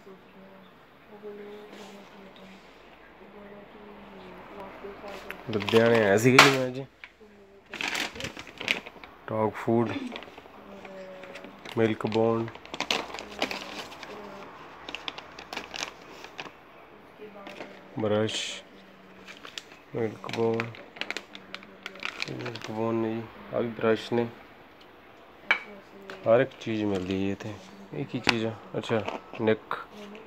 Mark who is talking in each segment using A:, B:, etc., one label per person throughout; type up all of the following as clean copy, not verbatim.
A: लुधियाने आया सी मैं अज dog food milk bone brush milk bone ने जी आ भी ब्रश ने हर एक चीज़ मिलती है इतने एक ही चीज़ अच्छा निक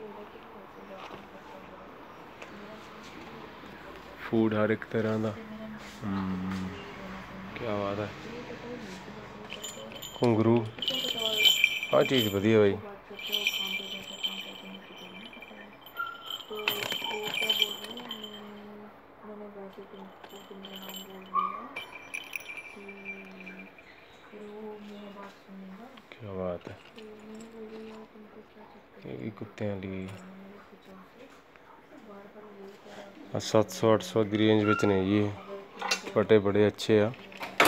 A: फूड हर एक तरह का क्या बात है घुंगरू हर चीज़ वधिया भाई क्या बात है ये भी कुत्ते वाली 700-800 की रेंज में ने ये पटे बड़े अच्छे आ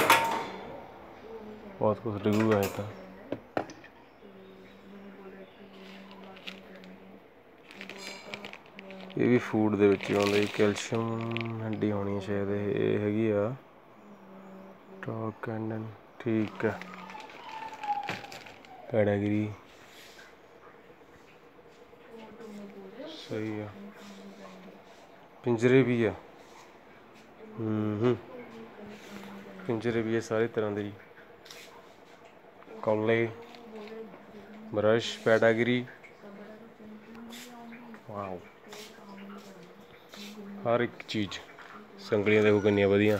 A: बहुत कुछ रिव्यू है तो ये भी फूड दे विच आउंदा जी कैल्शियम हड्डी होनी शायद ये हैगी आ टॉक कैंडन ठीक है पैडागिरी सही है पिंजरे भी है पिंजरे भी है सारी तरह के कौले ब्रश पैडागिरी वाओ हर एक चीज़ संगलियां देखो कितनी वधिया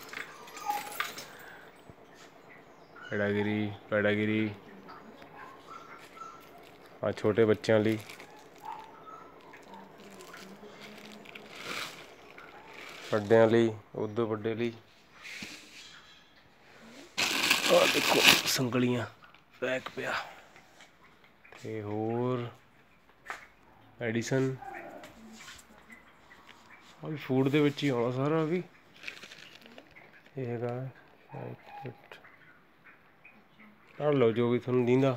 A: पैडागिरी आ छोटे बच्चों लिए बड़िया लिए उदों बड़े लिए देखो संगलियां पैक पिया ते होर एडिसन अभी फूड दे विच ही आना सारा भी पढ़ लो जो भी थोड़ा दींदा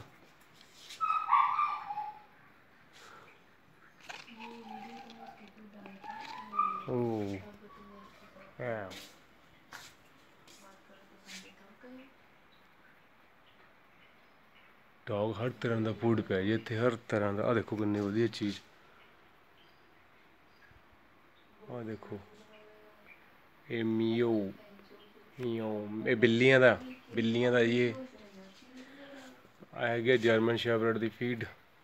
A: डॉग हर तरह का फूड पिया जी इतने हर तरह का आ देखो कितनी वधिया चीज़ आ देखो ये मियो मियो ये बिल्लियां दा ये है जर्मन शेफर्ड की फीड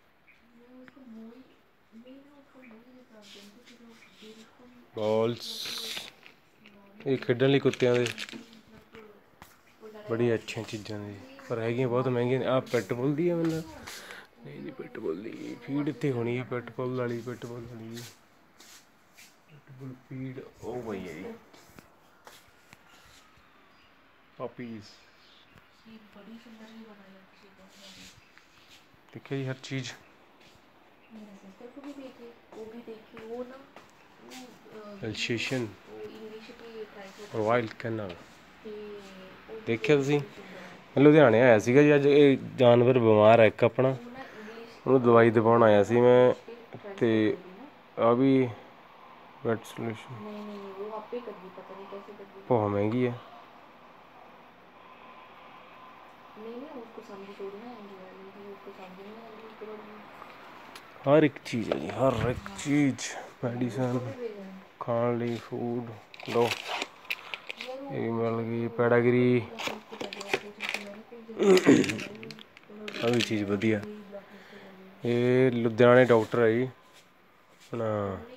A: बॉल्स ये खेडन लई कुत्तियां दे बड़ी अच्छी चीज़ां ने पर है बहुत महंगी आ पेटबुल दी है मतलब नहीं जी पेटबुल दी फीड इतने होनी है पेटबुल वाली पेटबुल फीड ओ भाई है जी पपीज देखिए जी हर चीज़ एल्सेशन और वाइल्ड कैनल देखिए तुसीं लुधियाने आया सीगा जी अज ये जानवर बीमार है एक अपना उन्होंने दवाई दवाउण आया सी मैं ते आ भी वेट सोल्यूशन बहुत महंगी है हर एक चीज़ है जी हर एक चीज़ मेडिसन खाने ली फूड लो ये मिल गई पैडागिरी हर भी चीज़ वधिया ये लुधियाने डॉक्टर है जी अपना